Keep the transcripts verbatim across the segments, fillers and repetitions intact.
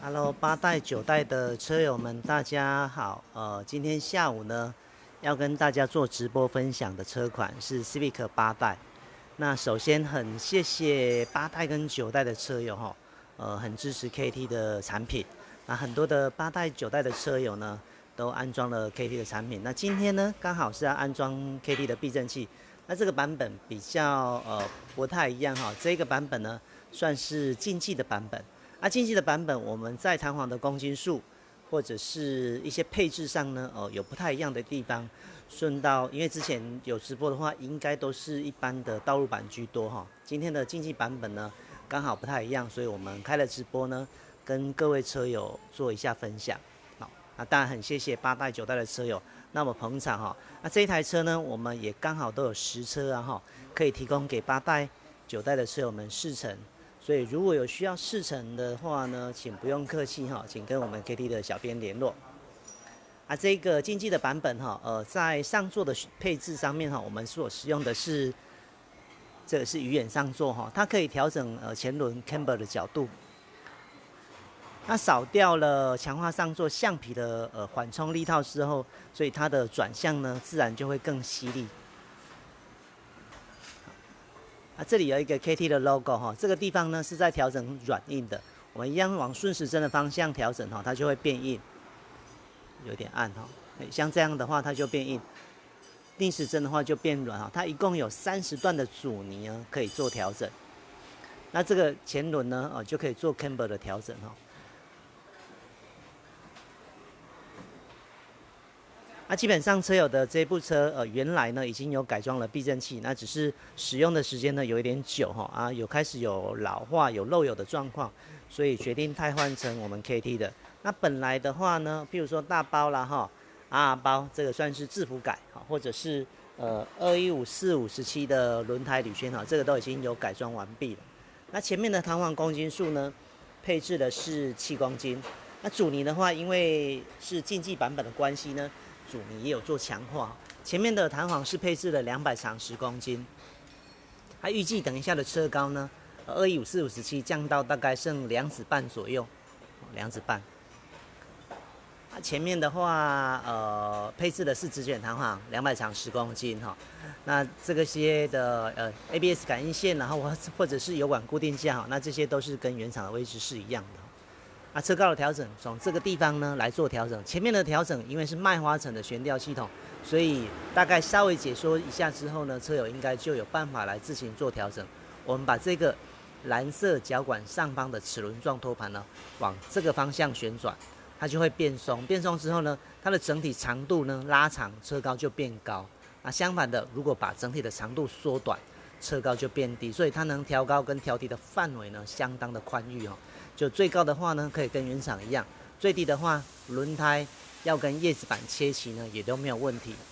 Hello，八代九代的车友们，大家好。呃，今天下午呢，要跟大家做直播分享的车款是 Civic 八代。那首先很谢谢八代跟九代的车友哈，呃，很支持 K T 的产品。那很多的八代九代的车友呢，都安装了 K T 的产品。那今天呢，刚好是要安装 K T 的避震器。那这个版本比较呃不太一样哈，这个版本呢算是竞技的版本。啊，竞技的版本，我们在弹簧的公斤数或者是一些配置上呢，哦，有不太一样的地方。顺道，因为之前有直播的话，应该都是一般的道路版居多哈。今天的竞技版本呢，刚好不太一样，所以我们开了直播呢，跟各位车友做一下分享。好，那当然很谢谢八代九代的车友，那么捧场哈。那这一台车呢，我们也刚好都有实车啊哈，可以提供给八代九代的车友们试乘。所以如果有需要试乘的话呢，请不用客气哈，请跟我们 K T 的小编联络。啊，这个竞技的版本哈，呃，在上座的配置上面哈，我们所使用的是这个是鱼眼上座哈，它可以调整呃前轮 camber 的角度。那扫掉了强化上座橡皮的呃缓冲力套之后，所以它的转向呢自然就会更犀利。啊，这里有一个 K T 的 logo 哈，这个地方呢是在调整软硬的，我们一样往顺时针的方向调整哈，它就会变硬，有点暗哈，像这样的话它就变硬，逆时针的话就变软哈，它一共有三十段的阻尼呢可以做调整，那这个前轮呢哦就可以做 camber 的调整哈。那基本上车友的这部车，呃，原来呢已经有改装了避震器，那只是使用的时间呢有一点久哈，啊，有开始有老化、有漏油的状况，所以决定汰换成我们 K T 的。那本来的话呢，譬如说大包啦哈，R 包这个算是制服改哈，或者是呃二一五四五十七的轮胎铝圈哈，这个都已经有改装完毕了。那前面的弹簧公斤数呢，配置的是七公斤。那阻尼的话，因为是竞技版本的关系呢。阻尼也有做强化，前面的弹簧是配置了两百长十公斤，它预计等一下的车高呢，二一五四五十七降到大概剩两指半左右，两指半。啊，前面的话，呃，配置的是直卷弹簧，两百长十公斤哈。那这个些的呃 A B S 感应线，然后或或者是油管固定架哈，那这些都是跟原厂的位置是一样的。啊，车高的调整从这个地方呢来做调整，前面的调整因为是麦花臣的悬吊系统，所以大概稍微解说一下之后呢，车友应该就有办法来自行做调整。我们把这个蓝色脚管上方的齿轮状托盘呢往这个方向旋转，它就会变松，变松之后呢，它的整体长度呢拉长，车高就变高。那相反的，如果把整体的长度缩短，车高就变低，所以它能调高跟调低的范围呢相当的宽裕哦。就最高的话呢，可以跟原厂一样；最低的话，轮胎要跟叶子板切齐呢，也都没有问题。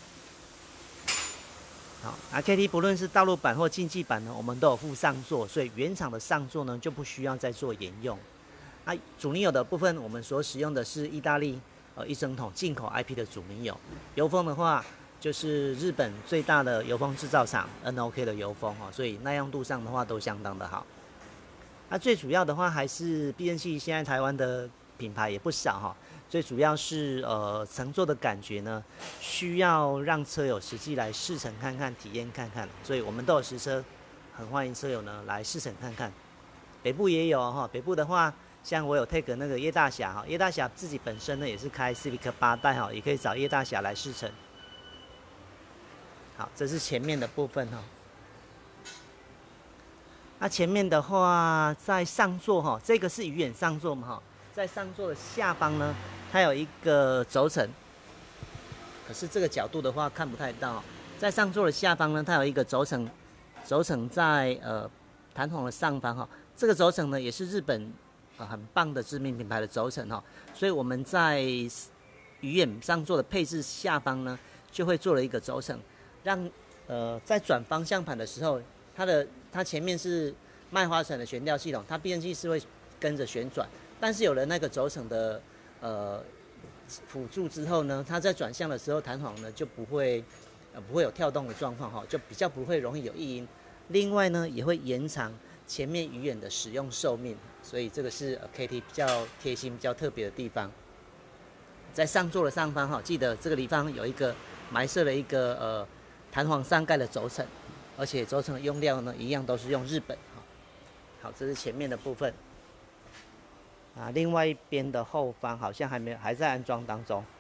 好，那 K T 不论是道路版或竞技版呢，我们都有附上座，所以原厂的上座呢就不需要再做沿用。那阻尼油的部分，我们所使用的是意大利呃一整桶进口 I P 的阻尼油。油封的话，就是日本最大的油封制造厂 N O K 的油封哈，所以耐用度上的话都相当的好。那最主要的话还是避震器，现在台湾的品牌也不少哈。最主要是呃乘坐的感觉呢，需要让车友实际来试乘看看、体验看看，所以我们都有实车，很欢迎车友呢来试乘看看。北部也有哈，北部的话，像我有 take 那个叶大侠哈，叶大侠自己本身呢也是开 Civic 八代哈，也可以找叶大侠来试乘。好，这是前面的部分哈。那前面的话，在上座哈，这个是鱼眼上座嘛哈，在上座的下方呢，它有一个轴承，可是这个角度的话看不太到。在上座的下方呢，它有一个轴承，轴承在呃弹簧的上方哈，这个轴承呢也是日本呃很棒的知名品牌的轴承哈，所以我们在鱼眼上座的配置下方呢，就会做了一个轴承，让呃在转方向盘的时候，它的它前面是麦花臣的悬吊系统，它避震器是会跟着旋转，但是有了那个轴承的呃辅助之后呢，它在转向的时候，弹簧呢就不会呃不会有跳动的状况哈，就比较不会容易有异音。另外呢，也会延长前面鱼眼的使用寿命，所以这个是 K T 比较贴心、比较特别的地方。在上座的上方哈，记得这个地方有一个埋设了一个呃弹簧上盖的轴承，而且轴承的用料呢，一样都是用日本哈。好，这是前面的部分。啊，另外一边的后方好像还没有，还在安装当中。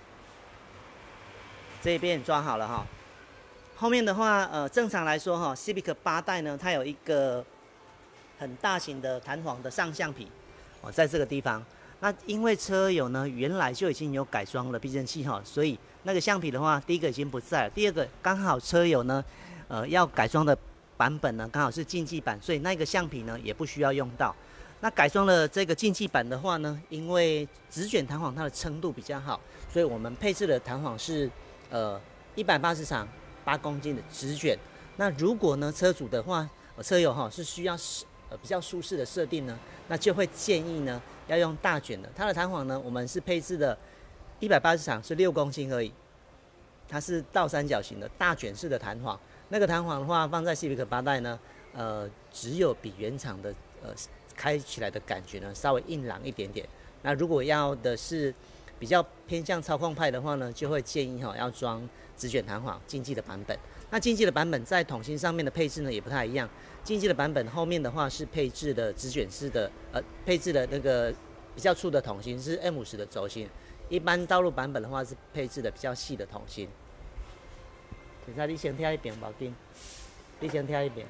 这一边也装好了哈。后面的话，呃，正常来说哈 ，Civic 八代呢，它有一个很大型的弹簧的上橡皮哦，在这个地方。那因为车友呢原来就已经有改装了避震器哈，所以那个橡皮的话，第一个已经不在了，第二个刚好车友呢，呃，要改装的版本呢刚好是竞技版，所以那个橡皮呢也不需要用到。那改装了这个竞技版的话呢，因为直卷弹簧它的撑度比较好，所以我们配置的弹簧是呃一百八十场八公斤的直卷。那如果呢车主的话，呃、车友哈是需要呃比较舒适的设定呢，那就会建议呢要用大卷的。它的弹簧呢，我们是配置的一百八十场是六公斤而已，它是倒三角形的大卷式的弹簧。那个弹簧的话，放在 Civic 八代呢，呃，只有比原厂的呃。开起来的感觉呢，稍微硬朗一点点。那如果要的是比较偏向操控派的话呢，就会建议哈要装直卷弹簧竞技的版本。那竞技的版本在桶芯上面的配置呢也不太一样。竞技的版本后面的话是配置的直卷式的，呃，配置的那个比较粗的桶芯是 M 五十的轴心。一般道路版本的话是配置的比较细的桶芯。现在你先跳一遍，保定，你先跳一遍。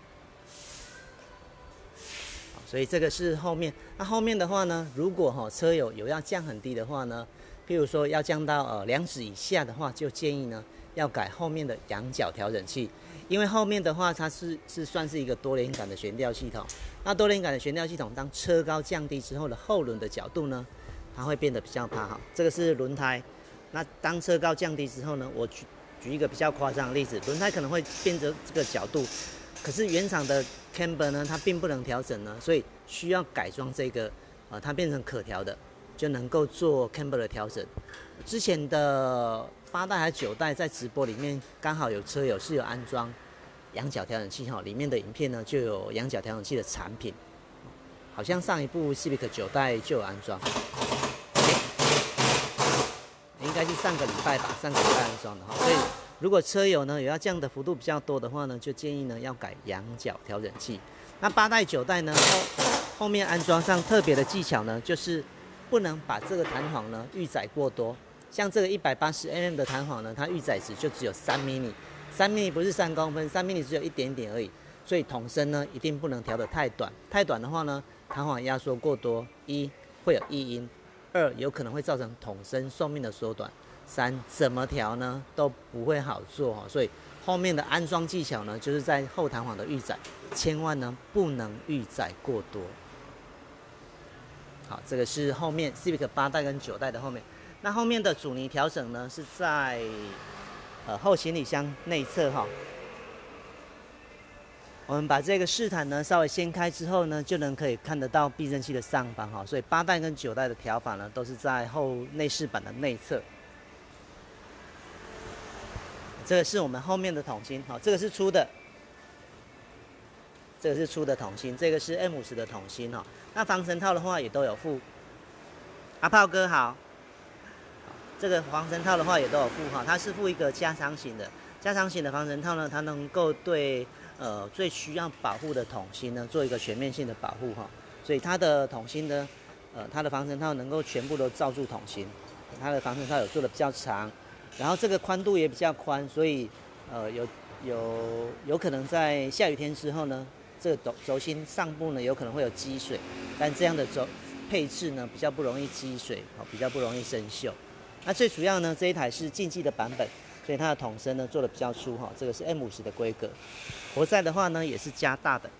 所以这个是后面，那后面的话呢，如果哈、哦、车友有要降很低的话呢，譬如说要降到呃两指以下的话，就建议呢要改后面的仰角调整器，因为后面的话它是是算是一个多连杆的悬吊系统。那多连杆的悬吊系统，当车高降低之后的后轮的角度呢，它会变得比较趴哈。这个是轮胎，那当车高降低之后呢，我举举一个比较夸张的例子，轮胎可能会变成这个角度。可是原厂的 camber 呢，它并不能调整呢，所以需要改装这个，呃，它变成可调的，就能够做 camber 的调整。之前的八代还是九代，在直播里面刚好有车友是有安装仰角调整器哈，里面的影片呢就有仰角调整器的产品，好像上一部 Civic 九代就有安装，应该是上个礼拜吧，上个礼拜安装的哈，所以。如果车友呢有要降的幅度比较多的话呢，就建议呢要改仰角调整器。那八代九代呢后后面安装上特别的技巧呢，就是不能把这个弹簧呢预载过多。像这个一百八十 mm 的弹簧呢，它预载值就只有三 mm， 三 mm 不是三公分，三 mm 只有一点点而已。所以筒身呢一定不能调得太短，太短的话呢，弹簧压缩过多，一会有异音，二有可能会造成筒身寿命的缩短。三怎么调呢都不会好做，所以后面的安装技巧呢，就是在后弹簧的预载，千万呢不能预载过多。好，这个是后面 Civic 八代跟九代的后面。那后面的阻尼调整呢，是在呃后行李箱内侧哈。我们把这个饰毯呢稍微掀开之后呢，就能可以看得到避震器的上方哈。所以八代跟九代的调法呢，都是在后内饰板的内侧。这个是我们后面的筒芯，好，这个是粗的，这个是粗的筒芯，这个是 M 五十的筒芯哈。那防尘套的话也都有附。阿炮哥好，这个防尘套的话也都有附哈，它是附一个加长型的，加长型的防尘套呢，它能够对呃最需要保护的筒芯呢做一个全面性的保护哈，所以它的筒芯呢，呃它的防尘套能够全部都罩住筒芯，它的防尘套有做的比较长。然后这个宽度也比较宽，所以呃有有有可能在下雨天之后呢，这个轴轴心上部呢有可能会有积水，但这样的轴配置呢比较不容易积水，好，比较不容易生锈。那最主要呢，这一台是竞技的版本，所以它的筒身呢做的比较粗哈，这个是 M 五十的规格。活塞的话呢也是加大的。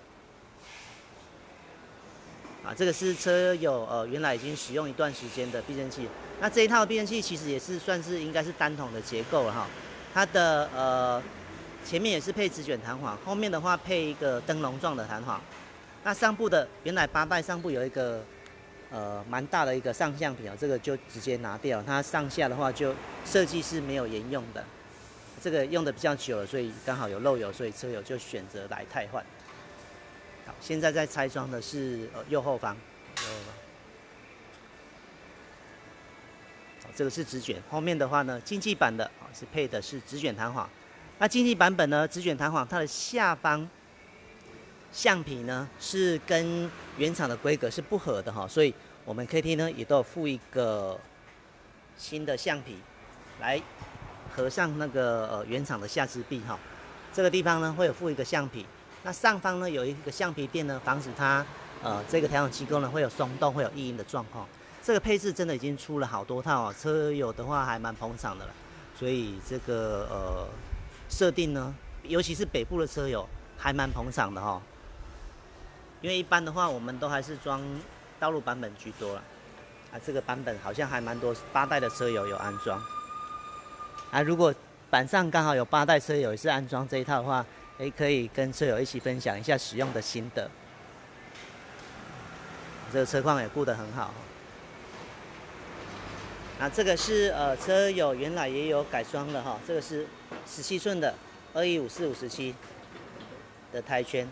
啊，这个是车友呃原来已经使用一段时间的避震器，那这一套避震器其实也是算是应该是单筒的结构了哈，它的呃前面也是配直卷弹簧，后面的话配一个灯笼状的弹簧，那上部的原来八代上部有一个呃蛮大的一个上橡皮啊，这个就直接拿掉，它上下的话就设计是没有沿用的，这个用的比较久了，所以刚好有漏油，所以车友就选择来汰换。 好，现在在拆装的是呃右后方，右后方。好，这个是直卷，后面的话呢，竞技版的啊是配的是直卷弹簧。那竞技版本呢，直卷弹簧它的下方橡皮呢是跟原厂的规格是不合的哈，所以我们 K T 呢也都有附一个新的橡皮来合上那个呃原厂的下支臂哈。这个地方呢会有附一个橡皮，那上方呢有一个橡皮垫呢，防止它呃这个调整机构呢会有松动、会有异音的状况。这个配置真的已经出了好多套啊，车友的话还蛮捧场的了，所以这个呃设定呢，尤其是北部的车友还蛮捧场的哈。因为一般的话，我们都还是装道路版本居多了，啊，这个版本好像还蛮多八代的车友有安装，啊，如果板上刚好有八代车友也是安装这一套的话，也可以跟车友一起分享一下使用的心得。这个车况也顾得很好。那这个是呃车友原来也有改装的哈，这个是十七寸的二一五四五十七的胎圈。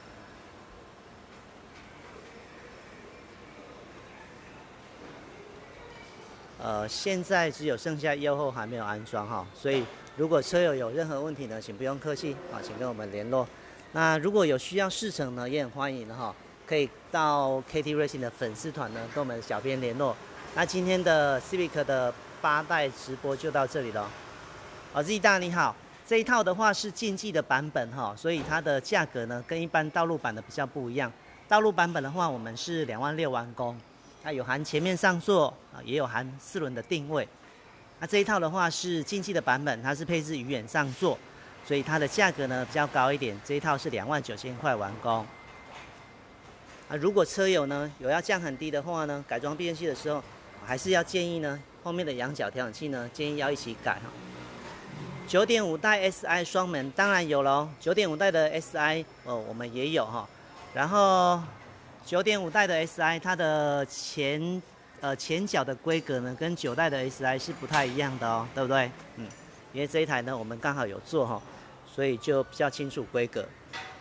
呃，现在只有剩下右后还没有安装哈，所以如果车友有任何问题呢，请不用客气啊，请跟我们联络。那如果有需要试乘呢，也很欢迎哈，可以到 K T Racing 的粉丝团呢跟我们小编联络。那今天的 Civic 的八代直播就到这里了。哦 ，Z 大你好，这一套的话是竞技的版本哈，所以它的价格呢跟一般道路版的比较不一样。道路版本的话，我们是两万六完工。它有含前面上座啊，也有含四轮的定位。那这一套的话是竞技的版本，它是配置鱼眼上座，所以它的价格呢比较高一点。这一套是两万九千块完工。啊，如果车友呢有要降很低的话呢，改装变速器的时候，还是要建议呢后面的仰角调整器呢建议要一起改哈。九点五代 S I 双门当然有喽，九点五代的 S I 哦我们也有哈，然后。九点五代的 S I 它的前呃前脚的规格呢，跟九代的 S I 是不太一样的哦，对不对？嗯，因为这一台呢我们刚好有做哈，所以就比较清楚规格。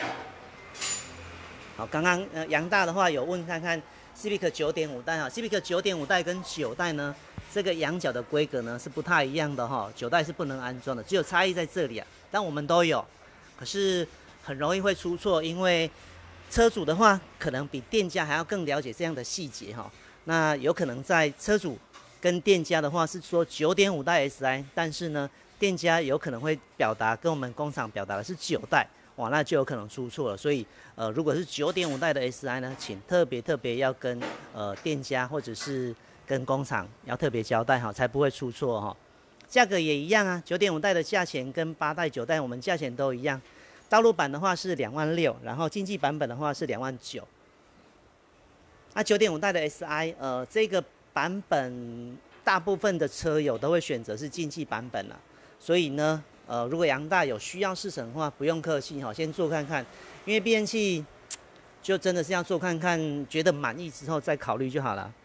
好，刚刚呃杨大的话有问看看 Civic 九点五代哈 ，Civic 九点五代跟九代呢，这个仰角的规格呢是不太一样的哈，九代是不能安装的，只有差异在这里啊。但我们都有，可是很容易会出错，因为车主的话，可能比店家还要更了解这样的细节哈。那有可能在车主跟店家的话是说九点五代 S I， 但是呢，店家有可能会表达跟我们工厂表达的是九代，哇，那就有可能出错了。所以呃，如果是九点五代的 S I 呢，请特别特别要跟呃店家或者是跟工厂要特别交代哈，才不会出错哈。价格也一样啊，九点五代的价钱跟八代、九代我们价钱都一样。道路版的话是两万六，然后竞技版本的话是两万九。那九点五代的 S I， 呃，这个版本大部分的车友都会选择是竞技版本了，所以呢，呃，如果杨大有需要试乘的话，不用客气哈，先做看看，因为变速器就真的是要做看看，觉得满意之后再考虑就好了。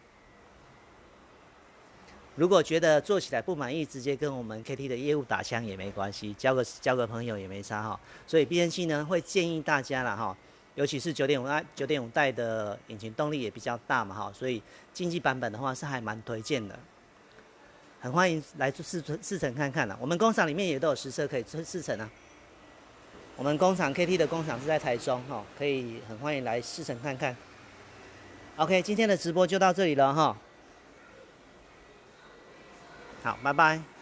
如果觉得做起来不满意，直接跟我们 K T 的业务打枪也没关系，交个交个朋友也没差哈。所以变速器呢，会建议大家啦哈，尤其是九点五代九点五代的引擎动力也比较大嘛哈，所以竞技版本的话是还蛮推荐的，很欢迎来试试乘看看啦。我们工厂里面也都有实车可以试乘啊。我们工厂 K T 的工厂是在台中哈，可以很欢迎来试乘看看。OK， 今天的直播就到这里了哈。好，拜拜。